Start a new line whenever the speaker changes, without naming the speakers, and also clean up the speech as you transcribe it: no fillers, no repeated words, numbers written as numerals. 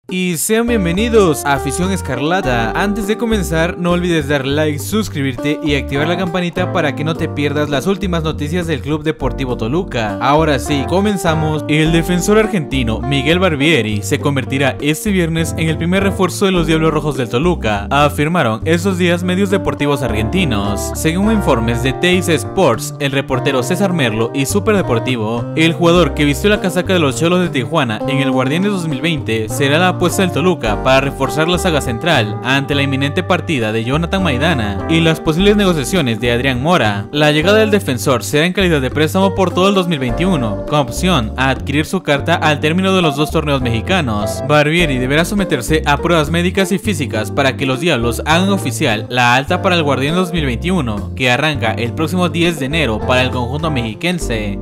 Y sean bienvenidos a Afición Escarlata. Antes de comenzar, no olvides dar like, suscribirte y activar la campanita para que no te pierdas las últimas noticias del Club Deportivo Toluca. Ahora sí, comenzamos. El defensor argentino Miguel Barbieri se convertirá este viernes en el primer refuerzo de los Diablos Rojos del Toluca, afirmaron estos días medios deportivos argentinos. Según informes de TIC Sports, el reportero César Merlo y Super Deportivo, el jugador que vistió la casaca de los Xolos de Tijuana en el Guardianes 2020 será la apuesta del Toluca para reforzar la saga central ante la inminente partida de Jonathan Maidana y las posibles negociaciones de Adrián Mora. La llegada del defensor será en calidad de préstamo por todo el 2021, con opción a adquirir su carta al término de los dos torneos mexicanos. Barbieri deberá someterse a pruebas médicas y físicas para que los Diablos hagan oficial la alta para el Guardián 2021, que arranca el próximo 10 de enero para el conjunto mexiquense.